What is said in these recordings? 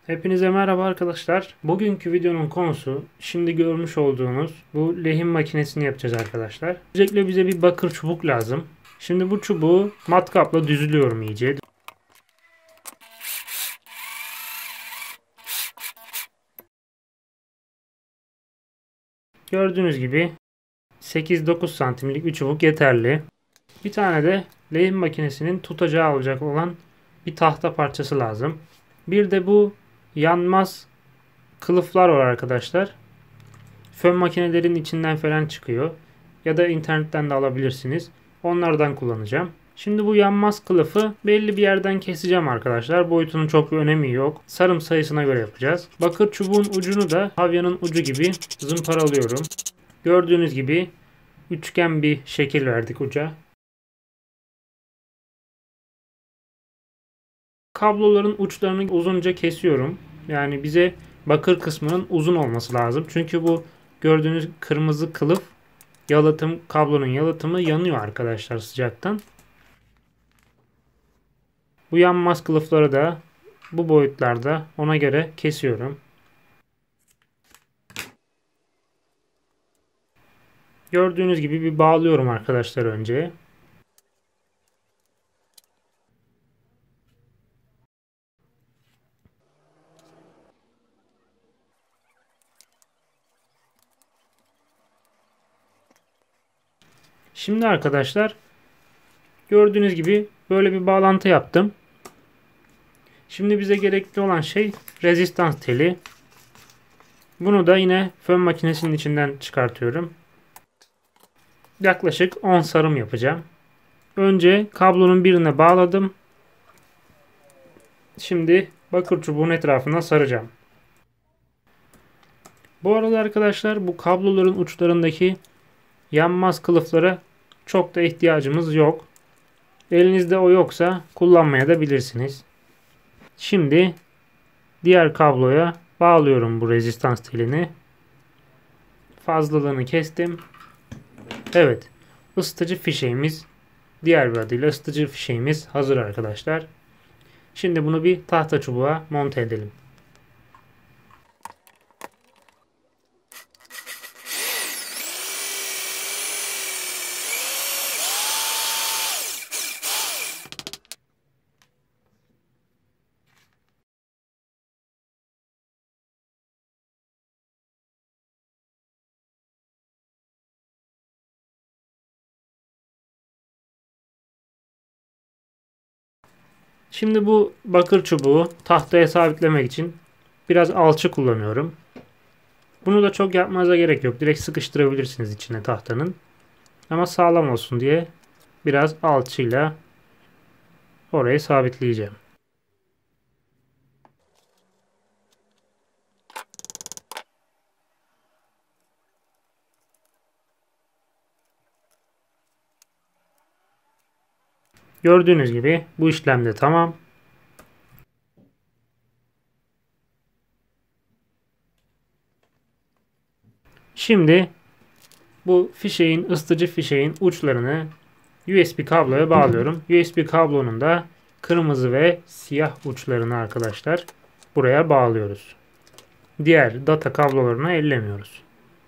Hepinize merhaba arkadaşlar. Bugünkü videonun konusu şimdi görmüş olduğunuz bu lehim makinesini yapacağız arkadaşlar. Öncelikle bize bir bakır çubuk lazım. Şimdi bu çubuğu matkapla düzlüyorum iyice. Gördüğünüz gibi 8-9 santimlik bir çubuk yeterli. Bir tane de lehim makinesinin tutacağı olacak olan bir tahta parçası lazım. Bir de bu yanmaz kılıflar var arkadaşlar. Fön makinelerin içinden falan çıkıyor. Ya da internetten de alabilirsiniz. Onlardan kullanacağım. Şimdi bu yanmaz kılıfı belli bir yerden keseceğim arkadaşlar. Boyutunun çok bir önemi yok. Sarım sayısına göre yapacağız. Bakır çubuğun ucunu da havyanın ucu gibi zımparalıyorum. Gördüğünüz gibi üçgen bir şekil verdik uca. Kabloların uçlarını uzunca kesiyorum. Yani bize bakır kısmının uzun olması lazım. Çünkü bu gördüğünüz kırmızı kılıf kablonun yalıtımı yanıyor arkadaşlar sıcaktan. Bu yanmaz kılıfları da bu boyutlarda ona göre kesiyorum. Gördüğünüz gibi bir bağlıyorum arkadaşlar önce. Şimdi arkadaşlar gördüğünüz gibi böyle bir bağlantı yaptım. Şimdi bize gerekli olan şey rezistans teli. Bunu da yine fön makinesinin içinden çıkartıyorum. Yaklaşık 10 sarım yapacağım. Önce kablonun birine bağladım. Şimdi bakır çubuğun etrafına saracağım. Bu arada arkadaşlar bu kabloların uçlarındaki yanmaz kılıflara çok da ihtiyacımız yok. Elinizde o yoksa kullanmaya da bilirsiniz. Şimdi diğer kabloya bağlıyorum bu rezistans telini. Fazlalığını kestim. Evet, ısıtıcı fişeğimiz, diğer bir adıyla ısıtıcı fişeğimiz hazır arkadaşlar. Şimdi bunu bir tahta çubuğa monte edelim. Şimdi bu bakır çubuğu tahtaya sabitlemek için biraz alçı kullanıyorum. Bunu da çok yapmanıza gerek yok. Direkt sıkıştırabilirsiniz içine tahtanın. Ama sağlam olsun diye biraz alçıyla orayı sabitleyeceğim. Gördüğünüz gibi bu işlem de tamam. Şimdi bu ısıtıcı fişeğin uçlarını USB kabloya bağlıyorum. USB kablonun da kırmızı ve siyah uçlarını arkadaşlar buraya bağlıyoruz. Diğer data kablolarını ellemiyoruz.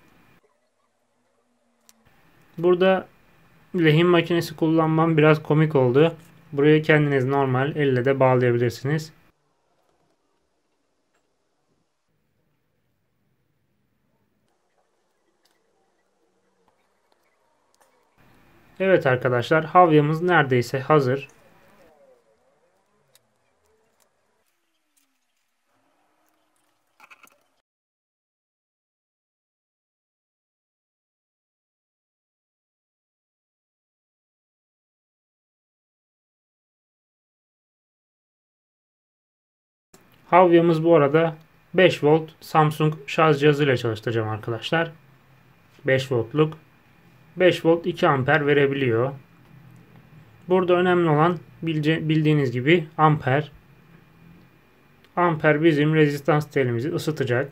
Burada lehim makinesi kullanmam biraz komik oldu. Burayı kendiniz normal elle de bağlayabilirsiniz. Evet arkadaşlar, havyamız neredeyse hazır. Havyamız bu arada 5 volt Samsung şarj cihazıyla çalıştıracağım arkadaşlar. 5 voltluk. 5 volt 2 amper verebiliyor. Burada önemli olan bildiğiniz gibi amper. Amper bizim rezistans telimizi ısıtacak.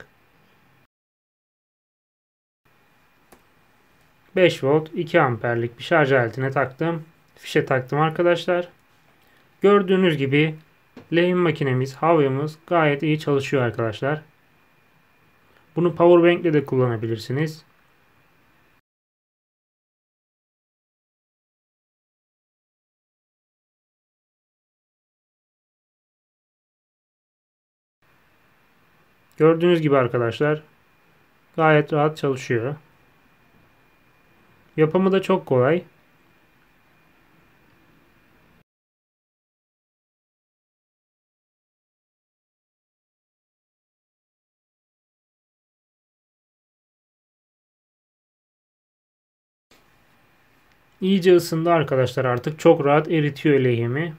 5 volt 2 amperlik bir şarj aletine taktım. Fişe taktım arkadaşlar. Gördüğünüz gibi Lehim makinemiz, havyamız gayet iyi çalışıyor arkadaşlar. Bunu powerbank ile de kullanabilirsiniz. Gördüğünüz gibi arkadaşlar gayet rahat çalışıyor. Yapımı da çok kolay. İyice ısındı arkadaşlar, artık çok rahat eritiyor lehimi.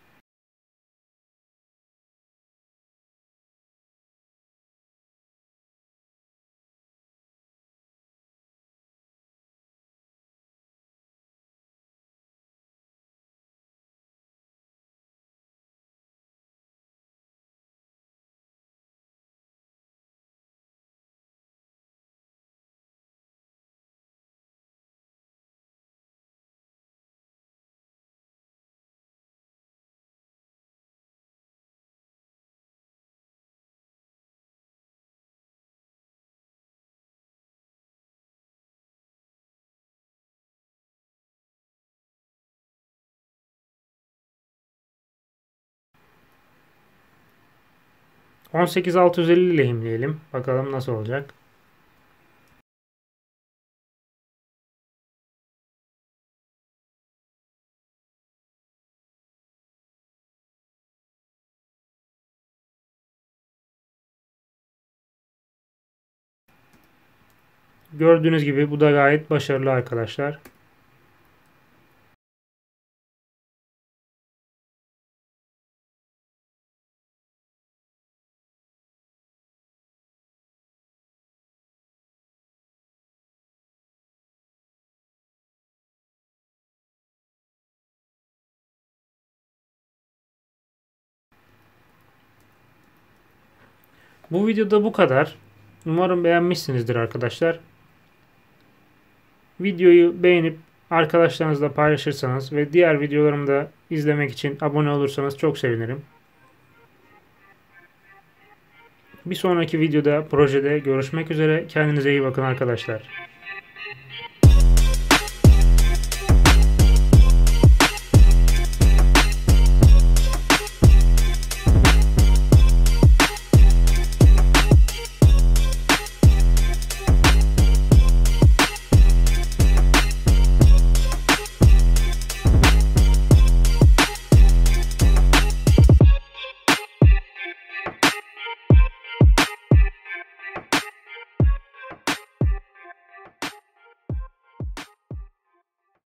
...18650 lehimleyelim. Bakalım nasıl olacak. Gördüğünüz gibi bu da gayet başarılı arkadaşlar. Bu videoda bu kadar. Umarım beğenmişsinizdir arkadaşlar. Videoyu beğenip arkadaşlarınızla paylaşırsanız ve diğer videolarımı da izlemek için abone olursanız çok sevinirim. Bir sonraki videoda, projede görüşmek üzere. Kendinize iyi bakın arkadaşlar.